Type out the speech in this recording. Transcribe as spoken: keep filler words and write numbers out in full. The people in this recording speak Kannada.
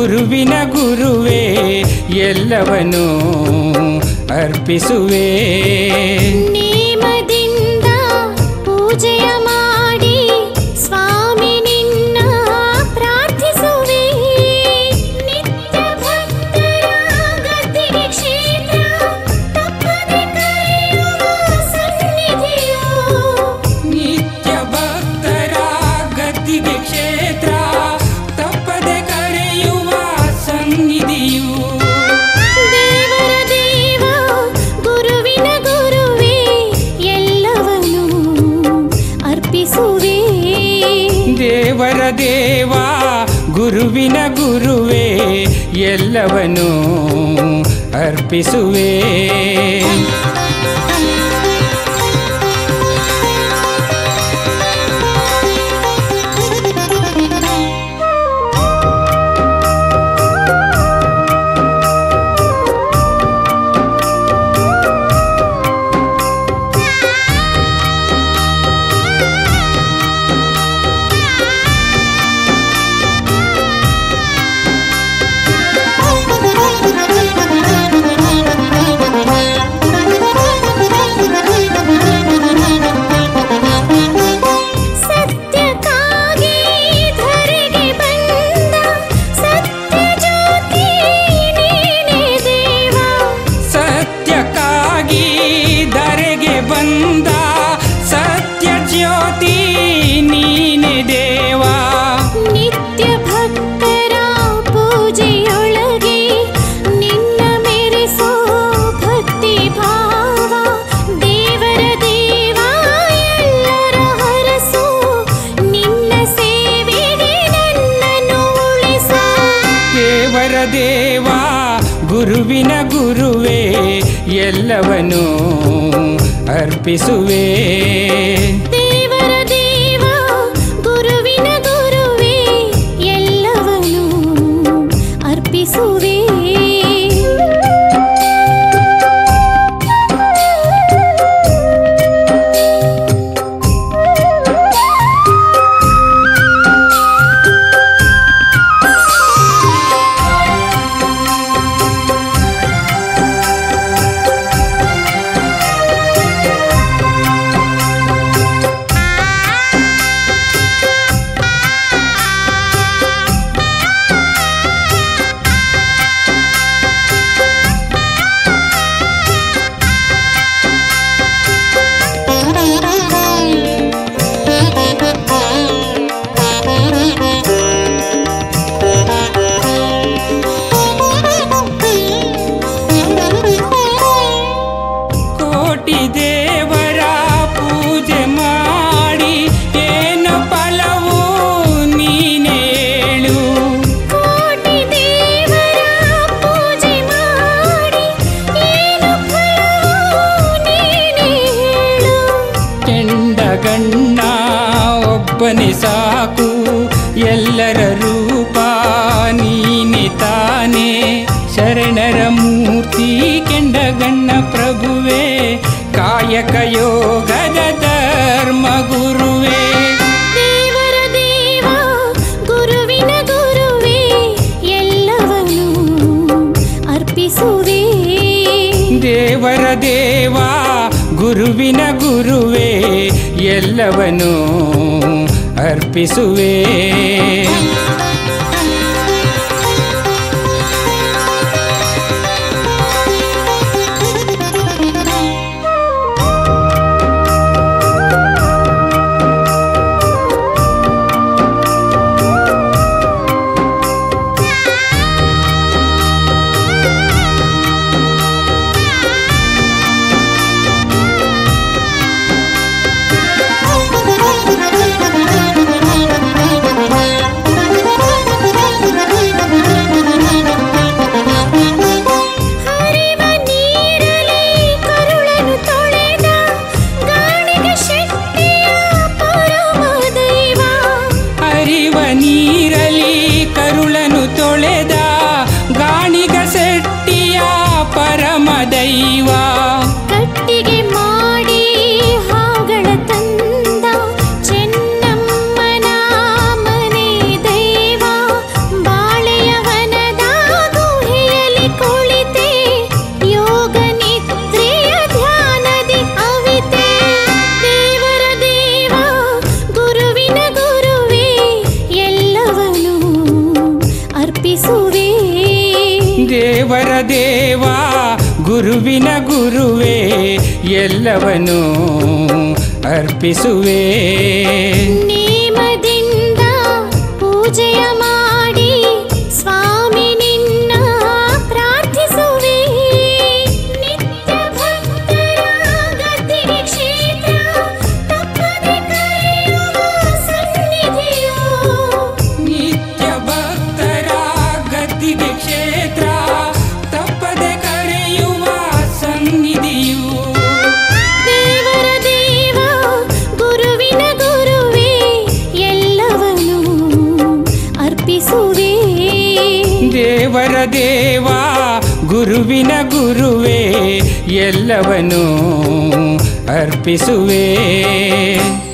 ಗುರುವಿನ ಗುರುವೇ ಎಲ್ಲವನ್ನೂ ಅರ್ಪಿಸುವೆ. ನೇಮದಿಂದ ಪೂಜೆಯ ಮಾಡಿ ಸ್ವಾಮಿ ನಿನ್ನ ಪ್ರಾರ್ಥಿಸುವೆ. ನಿತ್ಯ ಭಕ್ತರ ಗದ್ದಿಗೆ ಕ್ಷೇತ್ರ ತಪ್ಪದೆ ಕರೆಯುವ ಸನ್ನಿಧಿಯು. ನಿತ್ಯ ಭಕ್ತರ ಗದ್ದಿಗೆ ಕ್ಷೇತ್ರ ತಪ್ಪದೆ ಕರೆಯುವ ಸನ್ನಿಧಿಯು. ದೇವರ ದೇವ ಗುರುವಿನ ಗುರುವೇ ಎಲ್ಲವನ್ನೂ ಅರ್ಪಿಸುವೆ. ದೇವರ ದೇವ ಗುರುವಿನ ಗುರುವೇ ಎಲ್ಲವನ್ನೂ ಅರ್ಪಿಸುವೆ. ಸತ್ಯಕ್ಕಾಗಿ ಧರೆಗೆ ಬಂದ ಸತ್ಯ ಜ್ಯೋತಿ ನೀನೇ ದೇವ. ಸತ್ಯಕ್ಕಾಗಿ ಧರೆಗೆ ಬಂದ ಸತ್ಯ ಜ್ಯೋತಿ ನೀನೆ ದೇವ. ನಿತ್ಯ ಭಕ್ತರ ಪೂಜೆಯೊಳಗೆ ನಿನ್ನ ಮೆರೆಸೋ ಭಕ್ತಿ ಭಾವ. ದೇವರ ದೇವ ಎಲ್ಲರ ಹರಸು ನಿನ್ನ ಸೇವೆಗೆ ನನ್ನನ್ನು ಉಳಿಸು. ದೇವರ ದೇವ ಗುರುವಿನ ಗುರುವೇ ಎಲ್ಲವನ್ನೂ ಅರ್ಪಿಸುವೆ. ದೇವರ ದೇವ ಗುರುವಿನ ಗುರುವೇ ಎಲ್ಲವನ್ನೂ ಅರ್ಪಿಸುವೆ. ಕೋಟಿ ದೇವರ ಪೂಜೆ ಮಾಡಿ ಏನು ಫಲವು ನೀನೇಳು. ಕೋಟಿ ದೇವರ ಪೂಜೆ ಮಾಡಿ ಏನು ಫಲವು ನೀನೇ ಹೇಳು. ಕೆಂಡ ಗಣ್ಣ ಒಬ್ಬನೇ ಸಾಕು ಎಲ್ಲರ ರೂಪ ನೀನೆ ತಾನೆ. ಶರಣರ ಮೂರ್ತಿ ಕೆಂಡಗಣ್ಣ ಪ್ರಭುವೇ ಕಾಯಕ ಯೋಗದ ಧರ್ಮ ಗುರುವೇ. ದೇವರ ದೇವ ಗುರುವಿನ ಗುರುವೇ ಎಲ್ಲವನ್ನೂ ಅರ್ಪಿಸುವೆ. ದೇವರ ದೇವ ಗುರುವಿನ ಗುರುವೇ ಎಲ್ಲವನ್ನೂ ಅರ್ಪಿಸುವೆ. Thank you. ದೇವ ಗುರುವಿನ ಗುರುವೇ ಎಲ್ಲವನ್ನೂ ಅರ್ಪಿಸುವೆ. ನೇಮದಿಂದ ಪೂಜೆಯ ಮಾಡಿ ಸ್ವಾಮಿ ನಿನ್ನ ಪ್ರಾರ್ಥಿಸುವೆ. ನಿತ್ಯ ಭಕ್ತರ ಗದ್ದಿಗೆ ಕ್ಷೇತ್ರ ತಪ್ಪದೆ ಕರೆಯುವ ಸನ್ನಿಧಿಯು. ನಿತ್ಯ ಭಕ್ತರ ಗದ್ದಿಗೆ ಕ್ಷೇತ್ರ ತಪ್ಪದೆ ಕರೆಯುವ ಸನ್ನಿಧಿಯು. ದೇವರ ದೇವ ಗುರುವಿನ ಗುರುವೇ ಎಲ್ಲವನ್ನೂ ಅರ್ಪಿಸುವೆ. ದೇವರ ದೇವ ಗುರುವಿನ ಗುರುವೇ ಎಲ್ಲವನ್ನೂ ಅರ್ಪಿಸುವೆ.